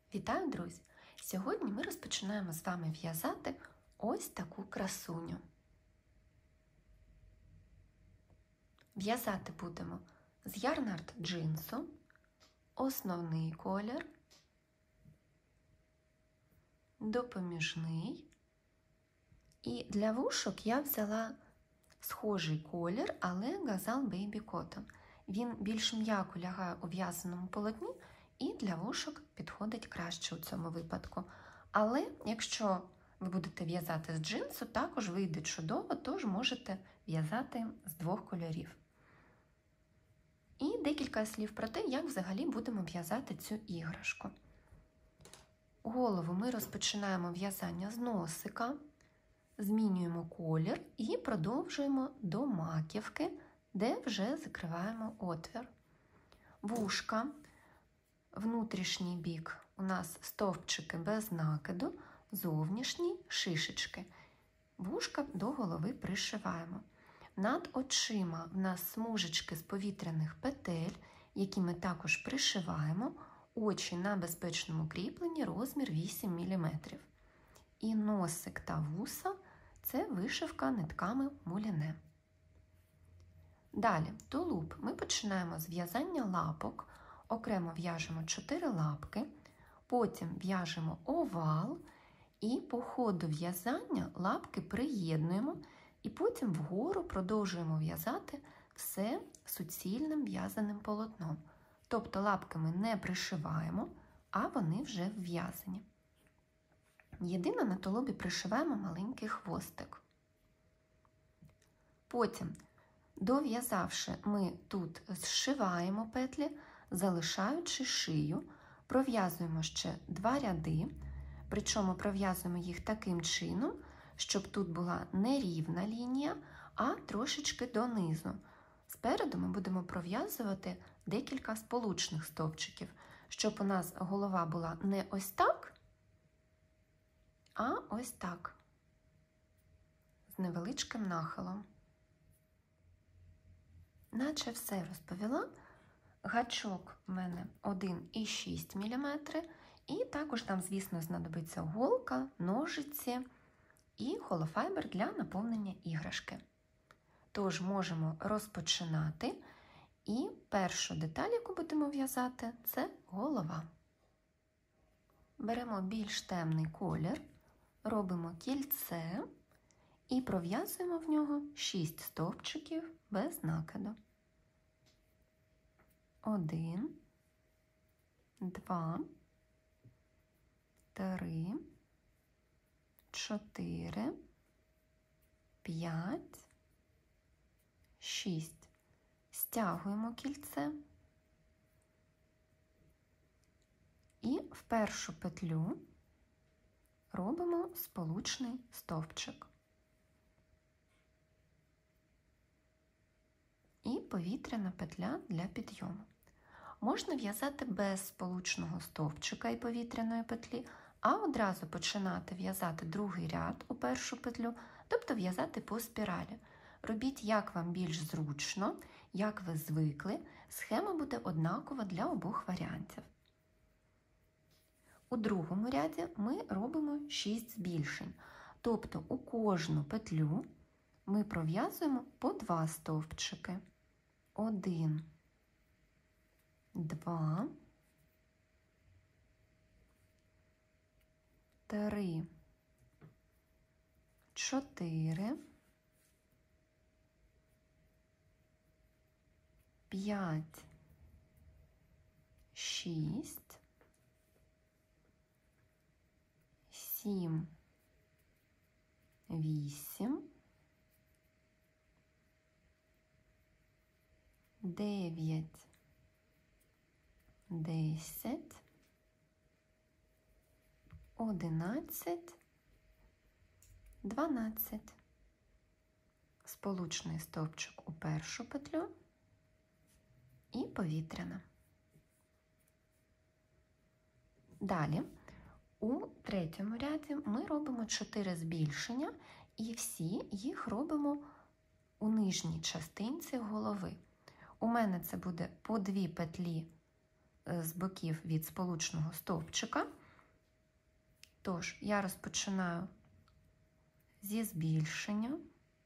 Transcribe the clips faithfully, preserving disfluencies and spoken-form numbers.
Вітаю, друзі! Сьогодні ми розпочинаємо з вами в'язати ось таку красуню. В'язати будемо з ярнард джинсу, основний колір, допоміжний. І для вушок я взяла схожий колір, але Газал Baby Cotton. Він більш м'яко лягає у в'язаному полотні і для вушок підходить краще у цьому випадку. Але якщо ви будете в'язати з джинсу, також вийде чудово, тож можете в'язати з двох кольорів. І декілька слів про те, як взагалі будемо в'язати цю іграшку. Голову ми розпочинаємо в'язання з носика, змінюємо колір і продовжуємо до маківки, де вже закриваємо отвір. Вушка, внутрішній бік у нас стовпчики без накиду, зовнішній шишечки. Вушка до голови пришиваємо. Над очима в нас смужечки з повітряних петель, які ми також пришиваємо. Очі на безпечному кріпленні, розмір вісім міліметрів. І носик та вуса – це вишивка нитками муліне. Далі, тулуб. Ми починаємо з в'язання лапок. Окремо в'яжемо чотири лапки, потім в'яжемо овал і по ходу в'язання лапки приєднуємо і потім вгору продовжуємо в'язати все суцільним в'язаним полотном. Тобто лапки ми не пришиваємо, а вони вже вв'язані. Єдине, на тулубі пришиваємо маленький хвостик. Потім, дов'язавши, ми тут зшиваємо петлі, залишаючи шию, пров'язуємо ще два ряди, причому пров'язуємо їх таким чином, щоб тут була не рівна лінія, а трошечки донизу. Спереду ми будемо пров'язувати декілька сполучних стовпчиків, щоб у нас голова була не ось так, а ось так, з невеличким нахилом. Наче все розповіла. Гачок в мене один і шість міліметрів, і також нам, звісно, знадобиться голка, ножиці і холофайбер для наповнення іграшки. Тож можемо розпочинати, і першу деталь, яку будемо в'язати, це голова. Беремо більш темний колір, робимо кільце і пров'язуємо в нього шість стовпчиків без накиду. Один, два, три, чотири, п'ять, шість. Стягуємо кільце і в першу петлю робимо сполучний стовпчик. І повітряна петля для підйому. Можна в'язати без сполучного стовпчика і повітряної петлі, а одразу починати в'язати другий ряд у першу петлю, тобто в'язати по спіралі. Робіть, як вам більш зручно, як ви звикли, схема буде однакова для обох варіантів. У другому ряді ми робимо шість збільшень, тобто у кожну петлю ми пров'язуємо по два стовпчики. Один, два, три, чотири, п'ять, шість, сім, вісім, дев'ять, десять, одинадцять, дванадцять. Сполучний стовпчик у першу петлю і повітряна. Далі, у третьому ряді ми робимо чотири збільшення і всі їх робимо у нижній частинці голови. У мене це буде по дві петлі з боків від сполучного стовпчика Тож, я розпочинаю зі збільшення.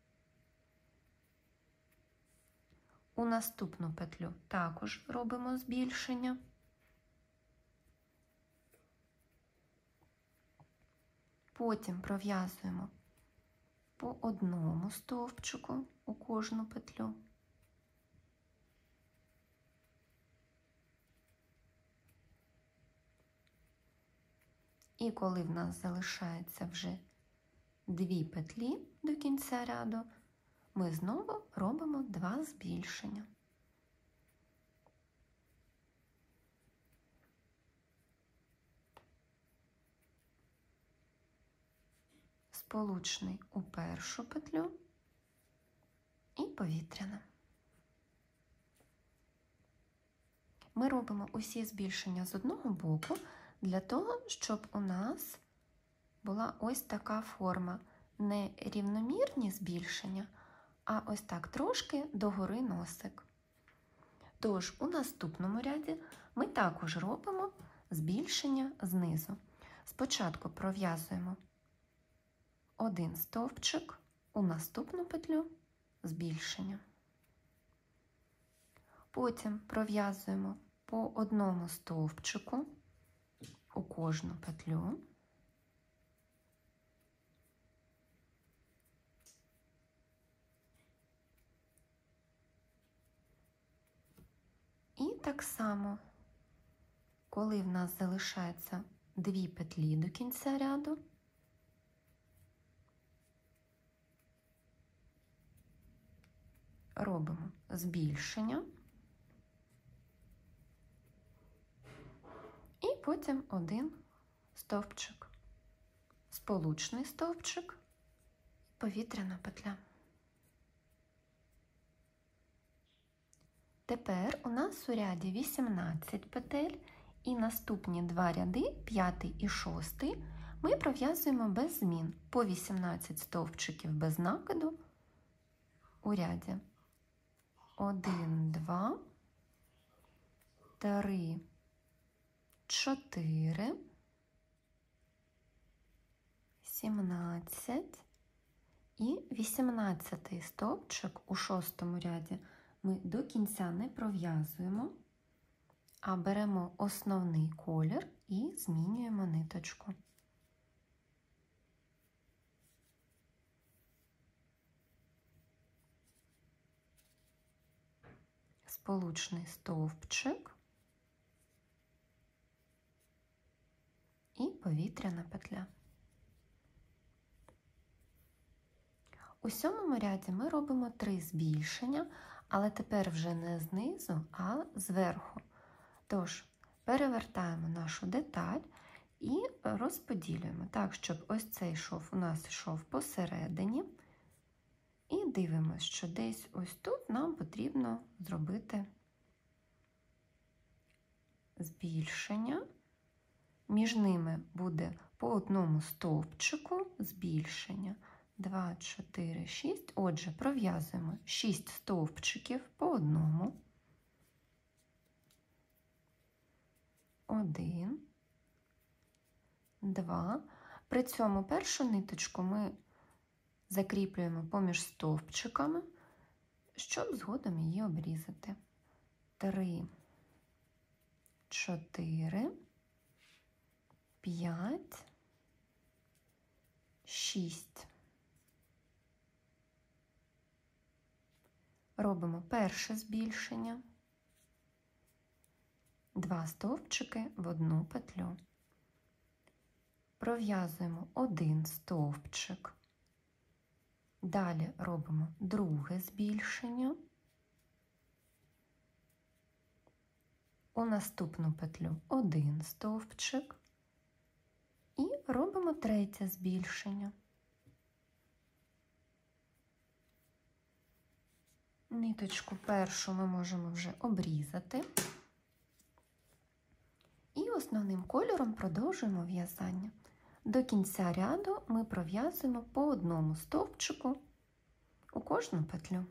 У наступну петлю також робимо збільшення. Потім пров'язуємо по одному стовпчику у кожну петлю. І коли в нас залишається вже дві петлі до кінця ряду, ми знову робимо два збільшення. Сполучний у першу петлю і повітряна. Ми робимо усі збільшення з одного боку для того, щоб у нас була ось така форма. Не рівномірні збільшення, а ось так трошки догори носик. Тож у наступному ряді ми також робимо збільшення знизу. Спочатку пров'язуємо один стовпчик, у наступну петлю збільшення. Потім пров'язуємо по одному стовпчику у кожну петлю. І так само, коли в нас залишається дві петлі до кінця ряду, робимо збільшення і потім один стовпчик, сполучний стовпчик, повітряна петля. Тепер у нас у ряді вісімнадцять петель, і наступні два ряди, п'ятий і шостий, ми пров'язуємо без змін по вісімнадцять стовпчиків без накиду у ряді один, два, три, чотири, сімнадцять і вісімнадцятий стовпчик у шостому ряді ми до кінця не пров'язуємо, а беремо основний колір і змінюємо ниточку. Сполучний стовпчик і повітряна петля. У сьомому ряді ми робимо три збільшення, але тепер вже не знизу, а зверху. Тож, перевертаємо нашу деталь і розподілюємо так, щоб ось цей шов у нас йшов посередині. І дивимося, що десь ось тут нам потрібно зробити збільшення. Між ними буде по одному стовпчику збільшення. два, чотири, шість. Отже, пров'язуємо шість стовпчиків по одному. Один, два. При цьому першу ниточку ми закріплюємо поміж стовпчиками, щоб згодом її обрізати. Три, чотири, п'ять, шість. Робимо перше збільшення, два стовпчики в одну петлю. Пров'язуємо один стовпчик. Далі робимо друге збільшення. У наступну петлю один стовпчик. І робимо третє збільшення. Ниточку першу ми можемо вже обрізати. І основним кольором продовжуємо в'язання. До кінця ряду ми пров'язуємо по одному стовпчику у кожну петлю.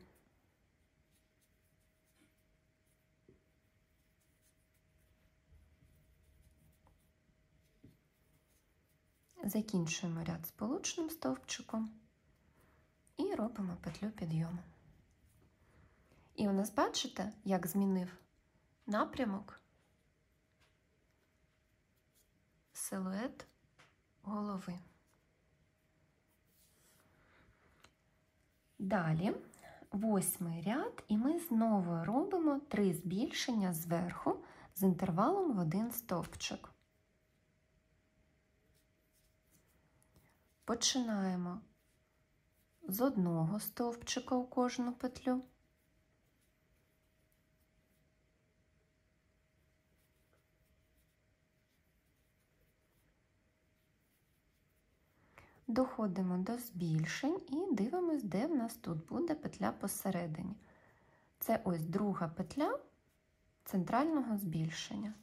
Закінчуємо ряд сполучним стовпчиком і робимо петлю підйому. І у нас, бачите, як змінив напрямок силует голови. Далі восьмий ряд, і ми знову робимо три збільшення зверху з інтервалом в один стовпчик. Починаємо з одного стовпчика у кожну петлю. Доходимо до збільшень і дивимось, де в нас тут буде петля посередині. Це ось друга петля центрального збільшення.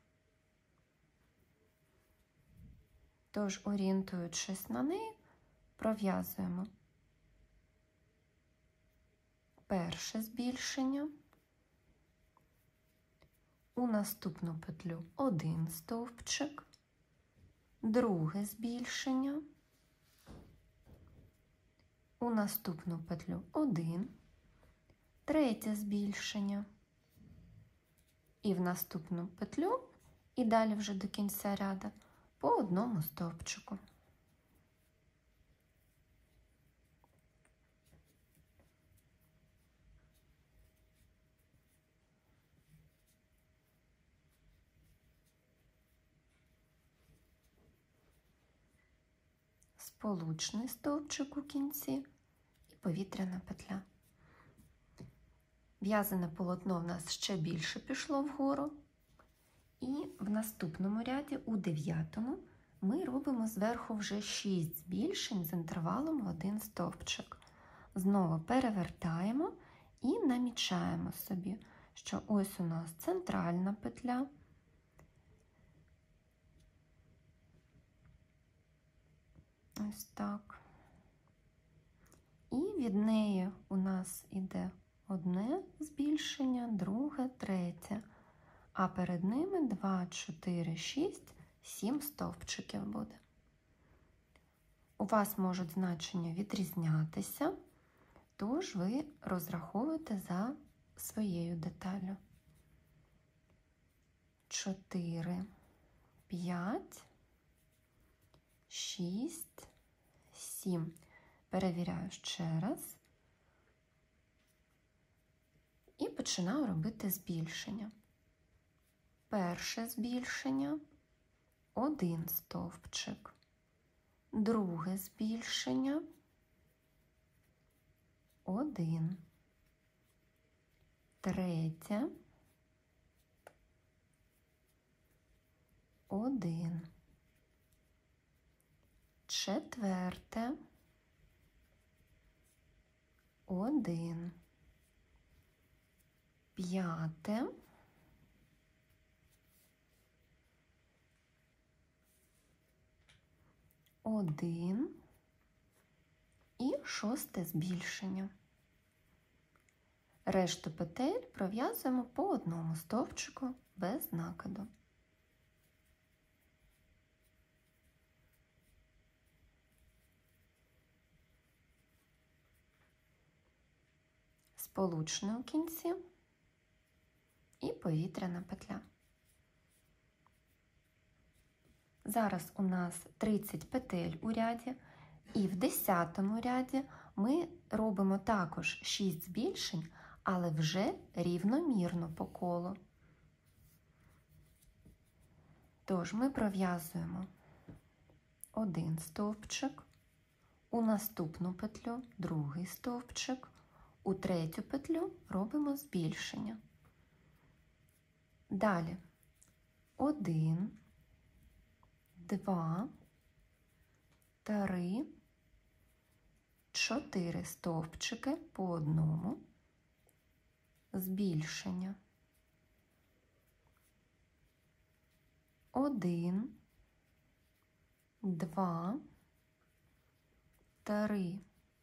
Тож, орієнтуючись на неї, пров'язуємо перше збільшення, у наступну петлю один стовпчик, друге збільшення, у наступну петлю один, третє збільшення, і в наступну петлю, і далі вже до кінця ряду, по одному стовпчику. Сполучний стовпчик у кінці і повітряна петля. В'язане полотно в нас ще більше пішло вгору. І в наступному ряді, у дев'ятому, ми робимо зверху вже шість збільшень з інтервалом в один стовпчик. Знову перевертаємо і намічаємо собі, що ось у нас центральна петля. Ось так. І від неї у нас іде одне збільшення, друге, третє. А перед ними два, чотири, шість, сім стовпчиків буде. У вас можуть значення відрізнятися, тож ви розраховуєте за своєю деталлю. чотири, п'ять, шість, сім. Перевіряю ще раз. І починаю робити збільшення. Перше збільшення, один стовпчик. Друге збільшення, один. Третє, один. Четверте, один. П'яте, один і шосте збільшення. Решту петель пров'язуємо по одному стовпчику без накиду. Сполучний у кінці і повітряна петля. Зараз у нас тридцять петель у ряді, і в десятому ряді ми робимо також шість збільшень, але вже рівномірно по колу. Тож ми пров'язуємо один стовпчик, у наступну петлю другий стовпчик, у третю петлю робимо збільшення. Далі один, два, три, чотири стовпчики по одному, збільшення. Один, два, три,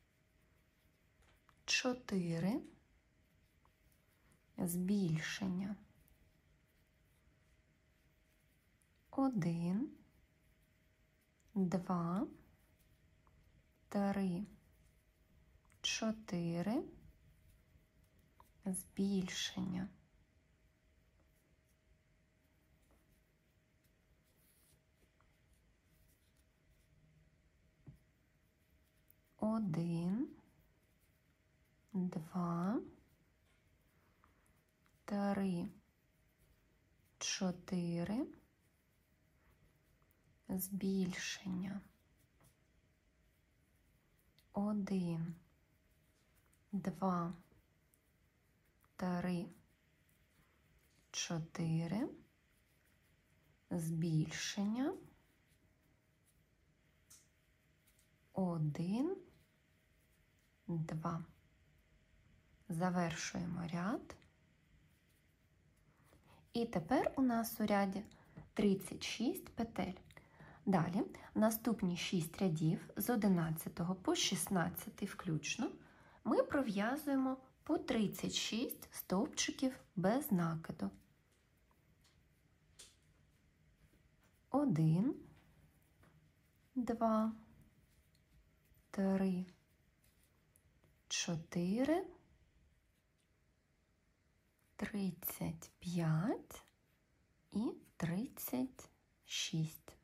чотири, збільшення. Один, два, три, чотири, збільшення. Один, два, три, чотири, збільшення. Один, два, три, чотири, збільшення. Один, два. Завершуємо ряд. І тепер у нас у ряді тридцять шість петель. Далі наступні шість рядів з одинадцятого по шістнадцятий включно ми пров'язуємо по тридцять шість стовпчиків без накиду. Один, два, три, чотири, тридцять п'ять і тридцять шість.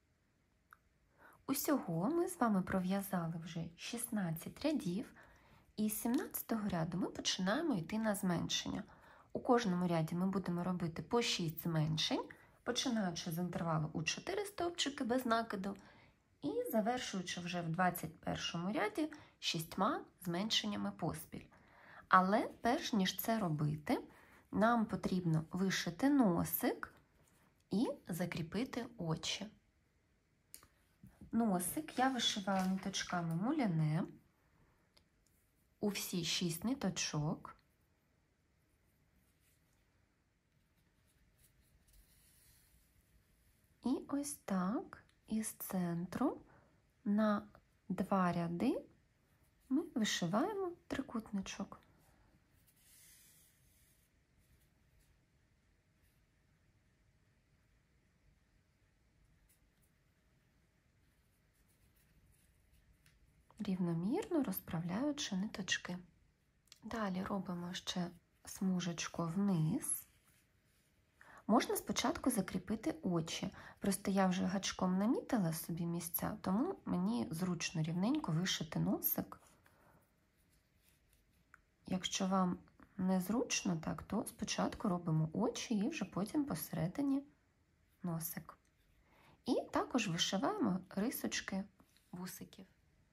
Усього ми з вами пров'язали вже шістнадцять рядів, і з сімнадцятого ряду ми починаємо йти на зменшення. У кожному ряді ми будемо робити по шість зменшень, починаючи з інтервалу у чотири стовпчики без накиду і завершуючи вже в двадцять першому ряді шістьма зменшеннями поспіль. Але перш ніж це робити, нам потрібно вишити носик і закріпити очі. Носик я вишиваю ниточками муляне у всі шість ниточок. І ось так із центру на два ряди ми вишиваємо трикутничок. Рівномірно розправляючи ниточки. Далі робимо ще смужечку вниз. Можна спочатку закріпити очі. Просто я вже гачком намітила собі місця, тому мені зручно рівненько вишити носик. Якщо вам незручно так, то спочатку робимо очі і вже потім посередині носик. І також вишиваємо рисочки вусиків.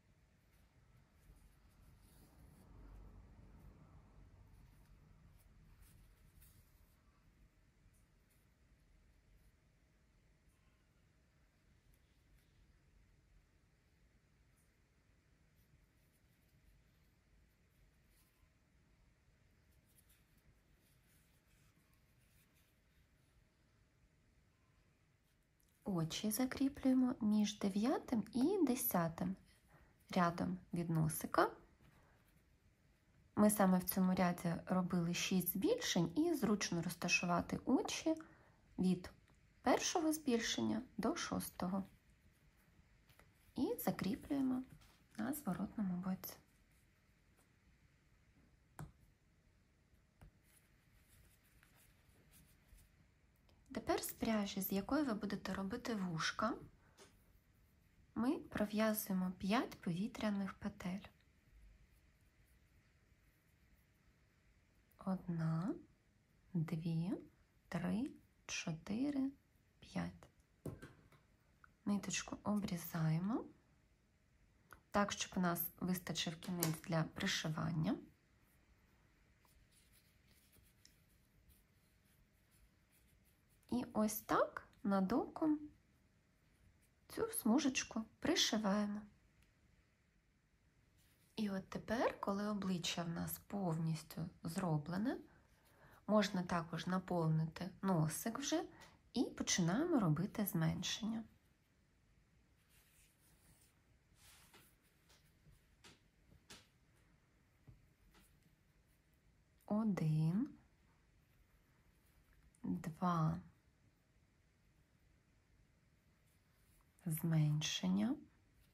Очі закріплюємо між дев'ятим і десятим рядом від носика. Ми саме в цьому ряді робили шість збільшень і зручно розташувати очі від першого збільшення до шостого. І закріплюємо на зворотному боці. Тепер з пряжі, з якої ви будете робити вушка, ми пров'язуємо п'ять повітряних петель. Одна, дві, три, чотири, п'ять. Ниточку обрізаємо, так, щоб у нас вистачив кінець для пришивання. І ось так над оком цю смужечку пришиваємо. І от тепер, коли обличчя в нас повністю зроблене, можна також наповнити носик вже і починаємо робити зменшення. Один, два, зменшення,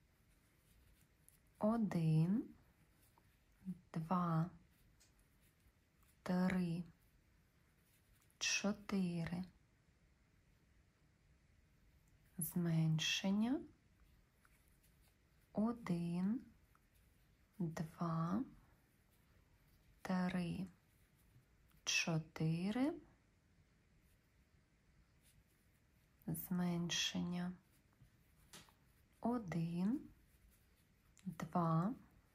один, два, три, чотири, зменшення, один, два, три, чотири, зменшення, один, два,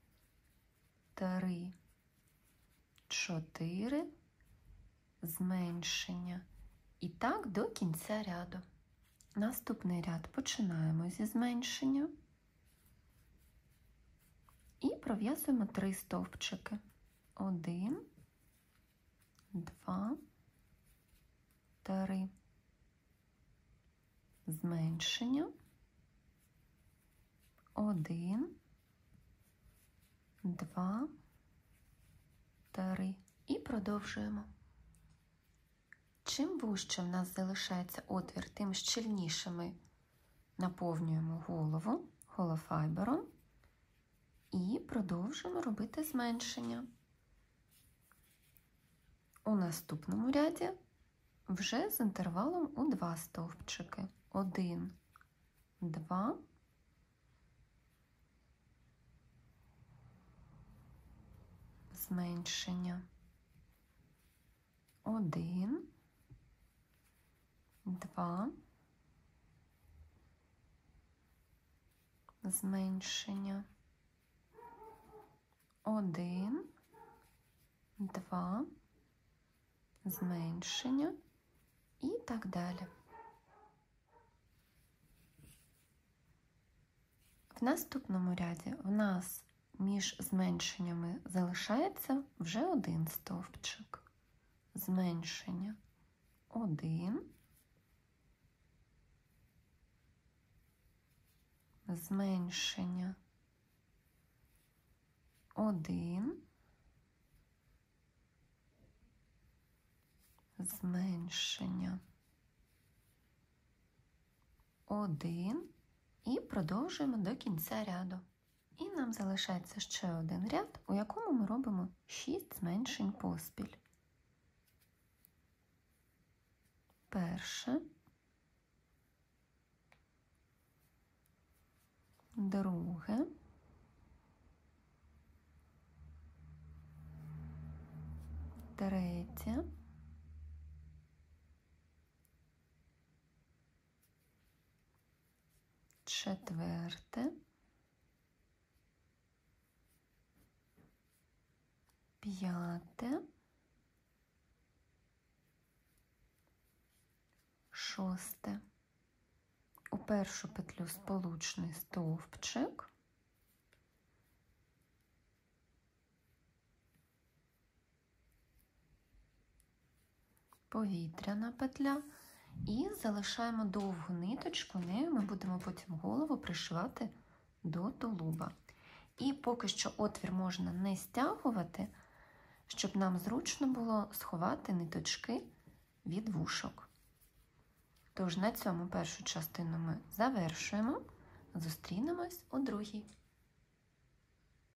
три, чотири, зменшення. І так до кінця ряду. Наступний ряд починаємо зі зменшення і пров'язуємо три стовпчики. Один, два, три. Зменшення. Один, два, три. І продовжуємо. Чим вужче в нас залишається отвір, тим щільніше ми наповнюємо голову голофайбером і продовжуємо робити зменшення. У наступному ряді вже з інтервалом у два стовпчики. Один, два, зменшення. Один, два, зменшення. Один, два, зменшення і так далі. В наступному ряді в нас між зменшеннями залишається вже один стовпчик. Зменшення. Один, зменшення. Один, зменшення. Один. І продовжуємо до кінця ряду. І нам залишається ще один ряд, у якому ми робимо шість зменшень поспіль. Перше, друге, третє, четверте, п'яте, шосте. У першу петлю сполучний стовпчик, повітряна петля і залишаємо довгу ниточку, нею ми будемо потім голову пришивати до тулуба. І поки що отвір можна не стягувати, щоб нам зручно було сховати ниточки від вушок. Тож на цьому першу частину ми завершуємо, зустрінемось у другій.